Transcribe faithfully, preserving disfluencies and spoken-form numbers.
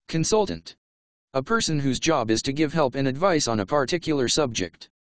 Consultant. A person whose job is to give help and advice on a particular subject.